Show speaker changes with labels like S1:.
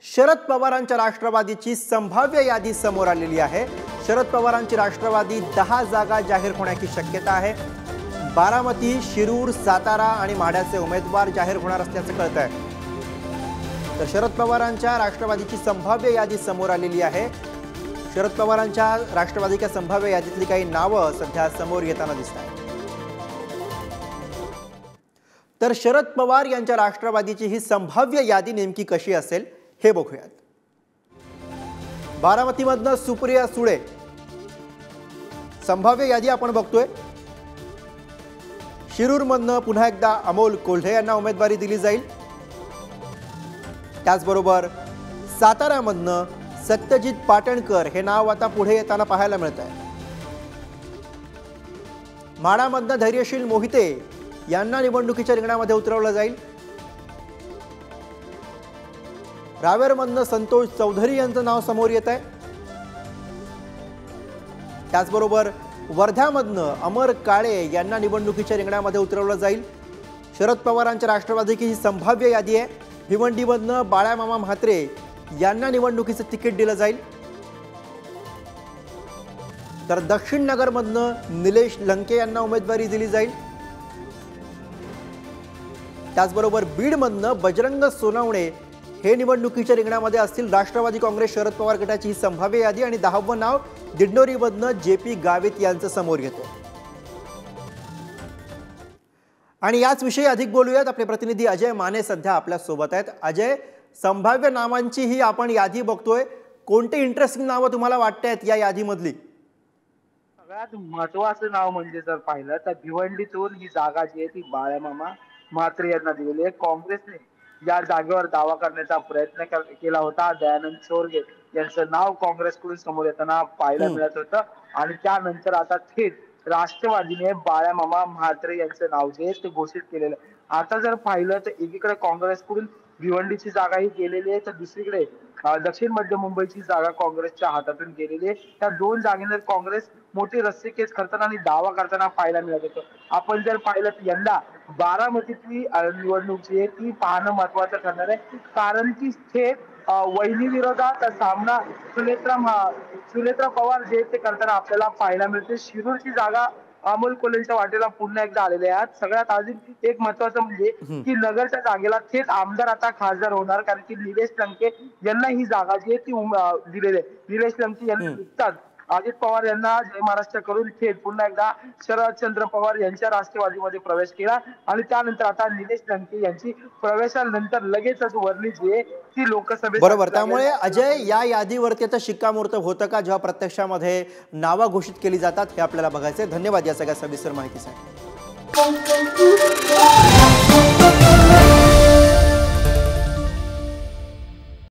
S1: शरद पवारांच्या राष्ट्रवादीची संभाव्य यादी समोर आलेली आहे। शरद पवारांची राष्ट्रवादी 10 जागा जाहीर होण्याची शक्यता आहे। बारामती, शिरूर, सातारा आणि माढ्याचे उमेदवार जाहीर होणार असल्याचं कळतंय। तर शरद पवारांच्या राष्ट्रवादीची संभाव्य यादी समोर आलेली आहे। शरद पवारांच्या राष्ट्रवादीच्या संभाव्य यादीतली काही नावं सध्या समोर येताना दिसतात। तर शरद पवार यांच्या राष्ट्रवादीची ही संभाव्य यादी नेमकी कशी असेल हे बघूयात। बारामतीमधनं सुप्रिया सुळे संभाव्य यादी आपण बघतोय। शिरूरमधनं पुन्हा एकदा अमोल कोल्हे यांना उमेदवारी दिली जाईल। त्याचबरोबर साताऱ्यामधनं सत्यजित पाटणकर हे नाव आता पुढे येताना पाहायला मिळतंय। माढामधनं धैर्यशील मोहिते यांना निवडणुकीच्या रिंगणामध्ये उतरवलं जाईल। रावेरमधनं संतोष चौधरी यांचं नाव समोर येत आहे। त्याचबरोबर वर्ध्यामधनं अमर काळे यांना निवडणुकीच्या रिंगणामध्ये उतरवलं जाईल। शरद पवारांच्या राष्ट्रवादीची ही संभाव्य यादी आहे। भिवंडीमधनं बाळामामा म्हात्रे यांना निवडणुकीचं तिकीट दिलं जाईल। तर दक्षिण नगरमधनं निलेश लंके यांना उमेदवारी दिली जाईल। त्याचबरोबर बीडमधनं बजरंग सोनवणे हे निवडणुकीच्या रिंगणामध्ये असतील। राष्ट्रवादी काँग्रेस शरद पवार गटाची ही संभाव्य यादी आणि 10वं नाव दिंडोरीमधनं JP गावित यांचं समोर येतं। आणि याच विषयी अधिक बोलूयात। आपले प्रतिनिधी अजय माने सध्या आपल्या सोबत आहेत। अजय, संभाव्य नावांची ही आपण यादी बघतोय, कोणते इंटरेस्टिंग नावं तुम्हाला वाटतायत या यादीमधली?
S2: सगळ्यात महत्त्वाचं नाव म्हणजे जर पाहिलं तर भिवंडीतून ही जागा जी आहे ती बाळामामा म्हात्रे यांना दिलेली आहे। काँग्रेसने या जागेवर दावा करण्याचा प्रयत्न केला होता। दयानंद सोरगे यांचं नाव काँग्रेसकडून समोर येताना पाहायला मिळत होतं आणि त्यानंतर आता थेट राष्ट्रवादीने बाळामामा म्हात्रे यांचं नाव जे आहे ते घोषित केलेलं आहे। आता जर पाहिलं तर एकीकडे काँग्रेसकडून भिवंडीची जागा ही गेलेली आहे, तर दुसरीकडे दक्षिण मध्य मुंबईची जागा काँग्रेसच्या हातातून गेलेली आहे। त्या दोन जागेवर काँग्रेस मोठी रस्सीखेच करताना आणि दावा करताना पाहायला मिळत होतं। आपण जर पाहिलं तर यंदा बारामतीतली निवडणूक जी आहे ती पाहणं महत्वाचं ठरणार आहे, कारण की थेट वहिनी विरोधात सामना सुनेत्रा पवार जे ते करताना आपल्याला पाहायला मिळते। शिरूरची जागा अमोल कोल्हेंच्या वाटेला पुन्हा एकदा आलेले आहेत। सगळ्यात आधी एक महत्वाचं म्हणजे की नगरच्या जागेला थेट आमदार आता खासदार होणार, कारण की निलेश लंके यांना ही जागा जी आहे ती दिलेली आहे। निलेश लंके यांनी नुकताच अजित पवार यांना जय महाराष्ट्र करून थेट पुन्हा एकदा शरदचंद्र पवार यांच्या राष्ट्रवादीमध्ये प्रवेश केला आणि त्यानंतर आता निलेश लंके यांची प्रवेशानंतर लगेचच वर्णी जी आहे ती लोकसभेत।
S1: बरोबर, त्यामुळे अजय या यादीवरती आता शिक्कामोर्तब होतं का जेव्हा प्रत्यक्षामध्ये नावं घोषित केली जातात हे आपल्याला बघायचंय। धन्यवाद या सगळ्या सविस्तर माहितीसाठी।